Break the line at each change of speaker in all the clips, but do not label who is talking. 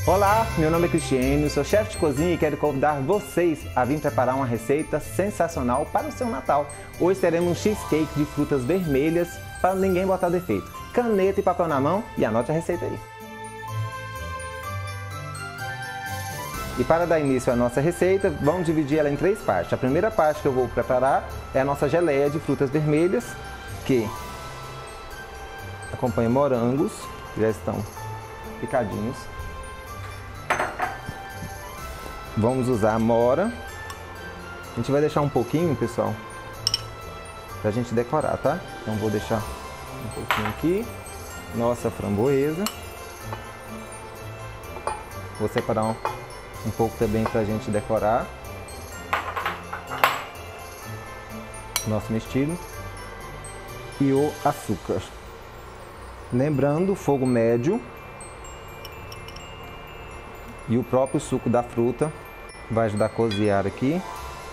Olá, meu nome é Cristiane, sou chefe de cozinha e quero convidar vocês a vir preparar uma receita sensacional para o seu Natal. Hoje teremos um cheesecake de frutas vermelhas para ninguém botar defeito. Caneta e papel na mão e anote a receita aí. E para dar início à nossa receita, vamos dividir ela em três partes. A primeira parte que eu vou preparar é a nossa geleia de frutas vermelhas, que acompanha morangos, que já estão picadinhos. Vamos usar amora. A gente vai deixar um pouquinho, pessoal, pra gente decorar, tá? Então vou deixar um pouquinho aqui. Nossa framboesa. Vou separar um pouco também pra gente decorar. Nosso mistilho. E o açúcar. Lembrando, fogo médio. E o próprio suco da fruta vai ajudar a cozinhar aqui.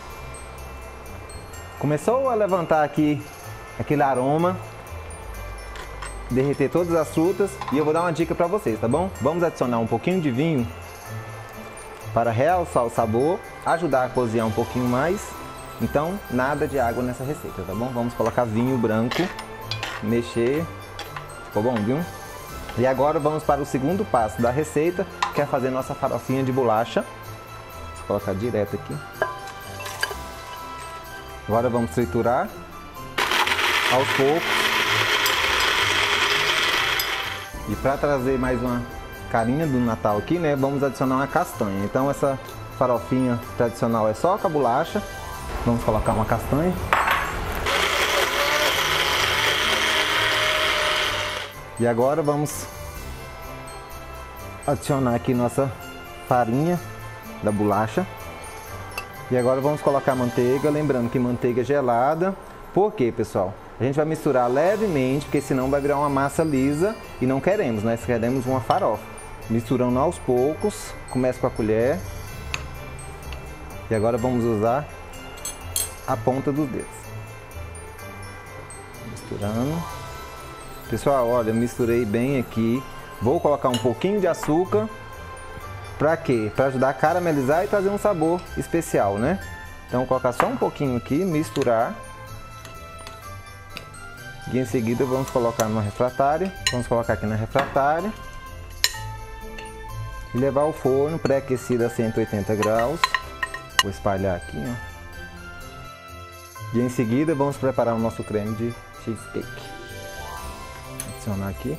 Começou a levantar aqui aquele aroma, derreter todas as frutas, e eu vou dar uma dica para vocês, tá bom? Vamos adicionar um pouquinho de vinho para realçar o sabor, ajudar a cozinhar um pouquinho mais. Então, nada de água nessa receita, tá bom? Vamos colocar vinho branco, mexer. Ficou bom, viu? E agora vamos para o segundo passo da receita, que é fazer nossa farofinha de bolacha. Vou colocar direto aqui. Agora vamos triturar aos poucos. E para trazer mais uma carinha do Natal aqui, né, vamos adicionar uma castanha. Então essa farofinha tradicional é só com a bolacha. Vamos colocar uma castanha. E agora vamos adicionar aqui nossa farinha da bolacha. E agora vamos colocar manteiga, lembrando que manteiga gelada. Por quê, pessoal? A gente vai misturar levemente, porque senão vai virar uma massa lisa e não queremos, né? Queremos uma farofa. Misturando aos poucos, começa com a colher. E agora vamos usar a ponta dos dedos. Misturando. Pessoal, olha, misturei bem aqui. Vou colocar um pouquinho de açúcar. Pra quê? Pra ajudar a caramelizar e trazer um sabor especial, né? Então, vou colocar só um pouquinho aqui, misturar. E em seguida vamos colocar numa refratária. Vamos colocar aqui na refratária. E levar ao forno pré-aquecido a 180 graus. Vou espalhar aqui, ó. E em seguida vamos preparar o nosso creme de cheesecake. Adicionar aqui.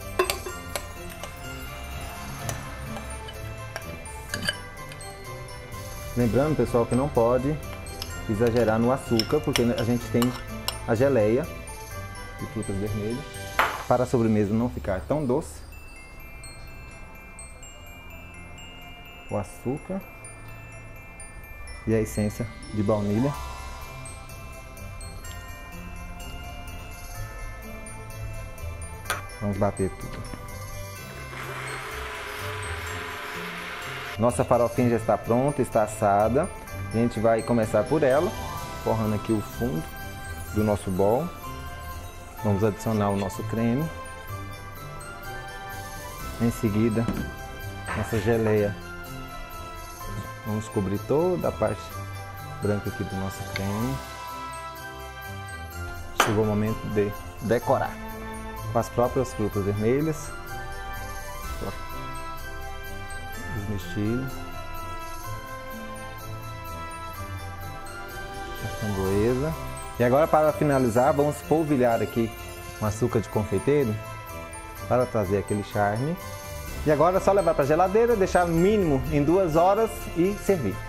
Lembrando, pessoal, que não pode exagerar no açúcar, porque a gente tem a geleia de frutas vermelhas. Para a sobremesa não ficar tão doce, o açúcar e a essência de baunilha. Vamos bater tudo. Nossa farofinha já está pronta, está assada. A gente vai começar por ela, forrando aqui o fundo do nosso bowl. Vamos adicionar o nosso creme. Em seguida, nossa geleia. Vamos cobrir toda a parte branca aqui do nosso creme. Chegou o momento de decorar com as próprias frutas vermelhas. Mistilho, a framboesa. E agora, para finalizar, vamos polvilhar aqui um açúcar de confeiteiro para trazer aquele charme. E agora é só levar para a geladeira, deixar no mínimo em 2 horas e servir.